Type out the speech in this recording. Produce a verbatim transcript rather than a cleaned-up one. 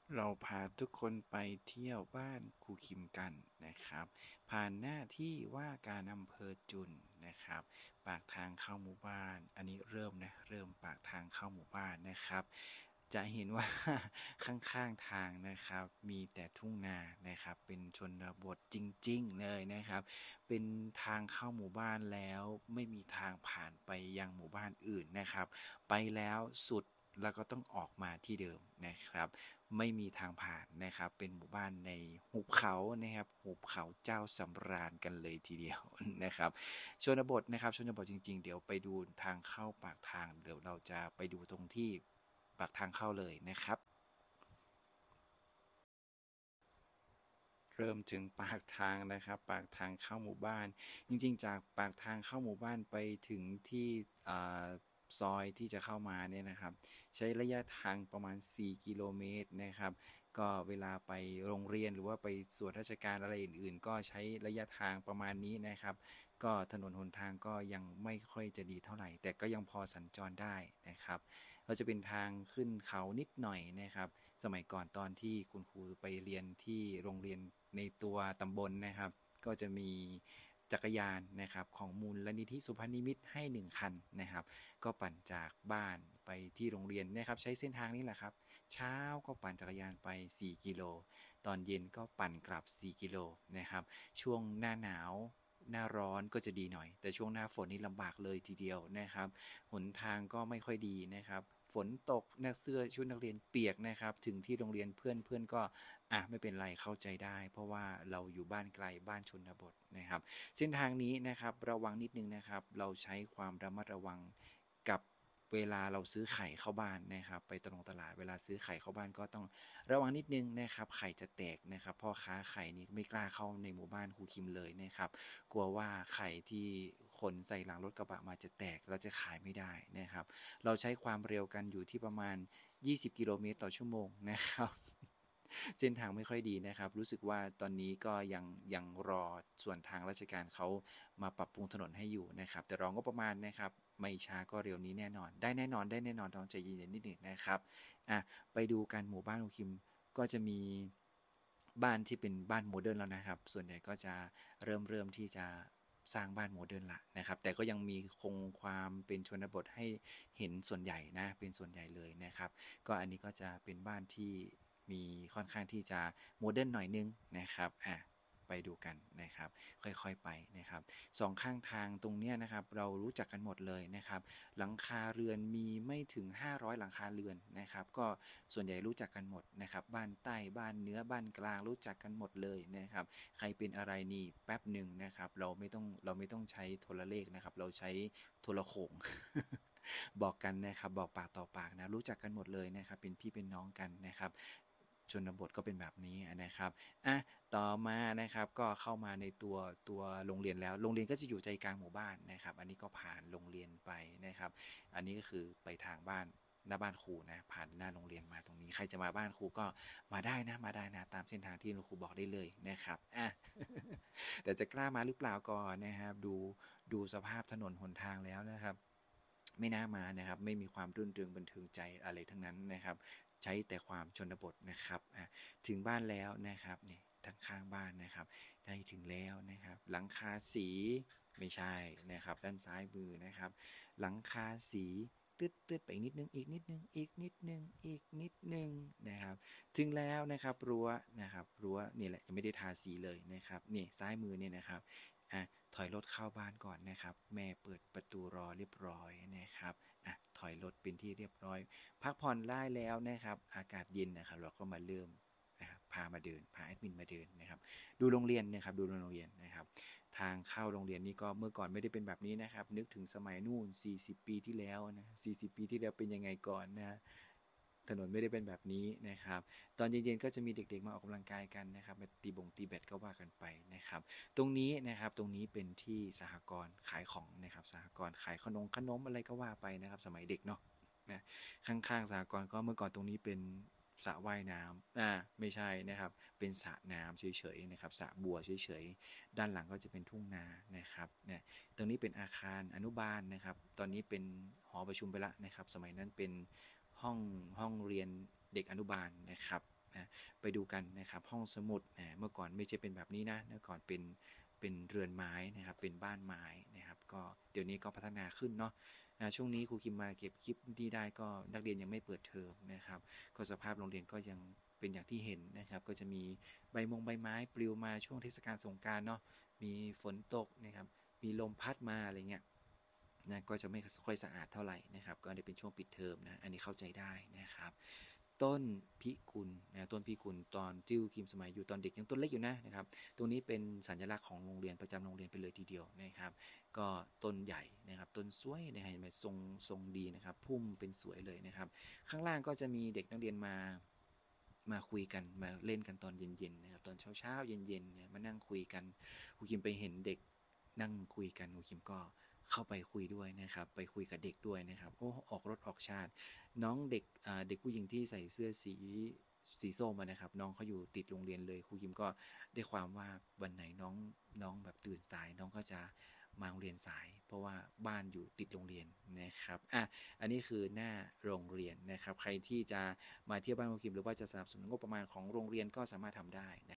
เราพาทุกคนไปเที่ยวบ้านครูคิมกันนะครับผ่านหน้าที่ว่าการอำเภอจุนนะครับปากทางเข้าหมู่บ้านอันนี้เริ่มนะเริ่มปากทางเข้าหมู่บ้านนะครับจะเห็นว่า ข้างๆทางนะครับมีแต่ทุ่งนานะครับเป็นชนบทจริงๆเลยนะครับเป็นทางเข้าหมู่บ้านแล้วไม่มีทางผ่านไปยังหมู่บ้านอื่นนะครับไปแล้วสุดแล้วก็ต้องออกมาที่เดิมนะครับไม่มีทางผ่านนะครับเป็นหมู่บ้านในหุบเขานะครับหุบเขาเจ้าสำราญกันเลยทีเดียวนะครับชนบทนะครับชนบทจริงๆเดี๋ยวไปดูทางเข้าปากทางเดี๋ยวเราจะไปดูตรงที่ปากทางเข้าเลยนะครับเริ่มถึงปากทางนะครับปากทางเข้าหมู่บ้านจริงๆจากปากทางเข้าหมู่บ้านไปถึงที่ซอยที่จะเข้ามาเนี่ยนะครับใช้ระยะทางประมาณสี่กิโลเมตรนะครับก็เวลาไปโรงเรียนหรือว่าไปส่วนราชการอะไรอื่นๆก็ใช้ระยะทางประมาณนี้นะครับก็ถนนหนทางก็ยังไม่ค่อยจะดีเท่าไหร่แต่ก็ยังพอสัญจรได้นะครับเราจะเป็นทางขึ้นเขานิดหน่อยนะครับสมัยก่อนตอนที่คุณครูไปเรียนที่โรงเรียนในตัวตำบลนะครับก็จะมีจักรยานนะครับของมูลนิธิสุพรรณนิมิตให้หนึ่งคันนะครับก็ปั่นจากบ้านไปที่โรงเรียนนะครับใช้เส้นทางนี้แหละครับเช้าก็ปั่นจักรยานไปสี่กิโลตอนเย็นก็ปั่นกลับสี่กิโลนะครับช่วงหน้าหนาวหน้าร้อนก็จะดีหน่อยแต่ช่วงหน้าฝนนี่ลำบากเลยทีเดียวนะครับหนทางก็ไม่ค่อยดีนะครับฝนตกนักเสื้อชุดนักเรียนเปียกนะครับถึงที่โรงเรียนเพื่อนเพื่อนก็อ่ะไม่เป็นไรเข้าใจได้เพราะว่าเราอยู่บ้านไกลบ้านชนบทนะครับเส้นทางนี้นะครับระวังนิดนึงนะครับเราใช้ความระมัดระวังกับเวลาเราซื้อไข่เข้าบ้านนะครับไปตรงตลาดเวลาซื้อไข่เข้าบ้านก็ต้องระวังนิดนึงนะครับไข่จะแตกนะครับพ่อค้าไข่นี่ไม่กล้าเข้าในหมู่บ้านครูคิมเลยนะครับกลัวว่าไข่ที่ขนใส่หลังรถกระบะมาจะแตกเราจะขายไม่ได้นะครับเราใช้ความเร็วกันอยู่ที่ประมาณยี่สิบกิโลเมตรต่อชั่วโมงนะครับเส้นทางไม่ค่อยดีนะครับรู้สึกว่าตอนนี้ก็ยังยังรอส่วนทางราชการเขามาปรับปรุงถนนให้อยู่นะครับแต่รองก็ประมาณนะครับไม่ช้าก็เร็วนี้แน่นอนได้แน่นอนได้แน่นอนต้องใจเย็นๆนิดหนึ่งนะครับอ่ะไปดูกันหมู่บ้านของคิมก็จะมีบ้านที่เป็นบ้านโมเดิร์นแล้วนะครับส่วนใหญ่ก็จะเริ่มเริ่มที่จะสร้างบ้านโมเดิร์นละนะครับแต่ก็ยังมีคงความเป็นชนบทให้เห็นส่วนใหญ่นะเป็นส่วนใหญ่เลยนะครับก็อันนี้ก็จะเป็นบ้านที่มีค่อนข้างที่จะโมเดิร์นหน่อยนึงนะครับอ่ะไปดูกันนะครับค่อยๆไปนะครับสองข้างทางตรงนี้นะครับเรารู้จักกันหมดเลยนะครับหลังคาเรือนมีไม่ถึงห้าร้อยหลังคาเรือนนะครับก็ส่วนใหญ่รู้จักกันหมดนะครับบ้านใต้บ้านเหนือบ้านกลางรู้จักกันหมดเลยนะครับใครเป็นอะไรนี่แป๊บหนึ่งนะครับเราไม่ต้องเราไม่ต้องใช้โทรเลขนะครับเราใช้โทรโขง บอกกันนะครับบอกปากต่อปากนะรู้จักกันหมดเลยนะครับเป็นพี่เป็นน้องกันนะครับชนบทก็เป็นแบบนี้นะครับอ่ะต่อมานะครับก็เข้ามาในตัวตัวโรงเรียนแล้วโรงเรียนก็จะอยู่ใจกลางหมู่บ้านนะครับอันนี้ก็ผ่านโรงเรียนไปนะครับอันนี้ก็คือไปทางบ้านหน้าบ้านครูนะผ่านหน้าโรงเรียนมาตรงนี้ใครจะมาบ้านครูก็มาได้นะมาได้นะตามเส้นทางที่ครูบอกได้เลยนะครับอ่ะแต่จะกล้ามาหรือเปล่าก่อนนะครับดูดูสภาพถนนหนทางแล้วนะครับ ไม่น่ามานะครับไม่มีความรื่นเริงบันเทิงใจอะไรทั้งนั้นนะครับใช้แต่ความชนบทนะครับถึงบ้านแล้วนะครับเนี่ยทางข้างบ้านนะครับใกล้ถึงแล้วนะครับหลังคาสีไม่ใช่นะครับด้านซ้ายมือนะครับหลังคาสีตืดตืดไปอีกนิดนึงอีกนิดนึงอีกนิดนึงอีกนิดนึงนะครับถึงแล้วนะครับรั้วนะครับรั้วนี่แหละยังไม่ได้ทาสีเลยนะครับนี่ซ้ายมือเนี่ยนะครับ อ่ะถอยรถเข้าบ้านก่อนนะครับแม่เปิดประตูรอเรียบร้อยนะครับอ่ะถอยรถเป็นที่เรียบร้อยพักผ่อนได้แล้วนะครับอากาศเย็นนะครับเราก็มาเริ่มนะครับพามาเดินพาแอดมินมาเดินนะครับดูโรงเรียนนะครับดูโรงเรียนนะครับทางเข้าโรงเรียนนี้ก็เมื่อก่อนไม่ได้เป็นแบบนี้นะครับนึกถึงสมัยนู่นสี่สิบปีที่แล้วนะสี่สิบปีที่แล้วเป็นยังไงก่อนนะถนนไม่ได้เป็นแบบนี้นะครับตอนเย็นๆก็จะมีเด็กๆมาออกกำลังกายกันนะครับมาตีบงตีแบดก็ว่ากันไปนะครับ ตรงนี้นะครับตรงนี้เป็นที่สหกรณ์ขายของนะครับสหกรณ์ขายขนมขนมอะไรก็ว่าไปนะครับสมัยเด็กเนาะนะข้างๆสหกรณ์ก็เมื่อก่อนตรงนี้เป็นสระว่ายน้ำอ่าไม่ใช่นะครับเป็นสระน้ำเฉยๆนะครับสระบัวเฉยๆด้านหลังก็จะเป็นทุ่งนานะครับเนี่ยตรงนี้เป็นอาคารอนุบาลนะครับตอนนี้เป็นหอประชุมไปละนะครับสมัยนั้นเป็นห้องห้องเรียนเด็กอนุบาลนะครับนะไปดูกันนะครับห้องสมุดนะเมื่อก่อนไม่ใช่เป็นแบบนี้นะเมื่อก่อนเป็นเป็นเรือนไม้นะครับเป็นบ้านไม้นะครับก็เดี๋ยวนี้ก็พัฒนาขึ้นเนาะนะช่วงนี้ครูคิมมาเก็บคลิปนี้ได้ก็นักเรียนยังไม่เปิดเทอมนะครับก็สภาพโรงเรียนก็ยังเป็นอย่างที่เห็นนะครับก็จะมีใบมงใบไม้ปลิวมาช่วงเทศกาลสงกรานต์เนาะมีฝนตกนะครับมีลมพัดมาอะไรเงี้ยนะก็จะไม่ค่อยสะอาดเท่าไหร่นะครับก็ได้เป็นช่วงปิดเทอมนะอันนี้เข้าใจได้นะครับต้นพิกุลนะต้นพิกุลตอนที่ครูคิมสมัยอยู่ตอนเด็กยังต้นเล็กอยู่นะนะครับตรงนี้เป็นสัญลักษณ์ของโรงเรียนประจำโรงเรียนไปเลยทีเดียวนะครับก็ต้นใหญ่นะครับต้นสวยนะฮะทรงทรงดีนะครับพุ่มเป็นสวยเลยนะครับข้างล่างก็จะมีเด็กนักเรียนมามาคุยกันมาเล่นกันตอนเย็นๆนะครับตอนเช้าๆเย็นๆเนี่ยมานั่งคุยกันครูคิมไปเห็นเด็กนั่งคุยกันครูคิมก็เข้าไปคุยด้วยนะครับไปคุยกับเด็กด้วยนะครับโอ้ออกรถออกชาติน้องเด็กเด็กผู้หญิงที่ใส่เสื้อสีสีส้มนะครับน้องเขาอยู่ติดโรงเรียนเลยครูคิมก็ได้ความว่าวันไหนน้องน้องแบบตื่นสายน้องก็จะมาโรงเรียนสายเพราะว่าบ้านอยู่ติดโรงเรียนนะครับอ่ะอันนี้คือหน้าโรงเรียนนะครับใครที่จะมาเที่ยวบ้านครูคิมหรือว่าจะสนับสนุนงบประมาณของโรงเรียนก็สามารถทำได้นะ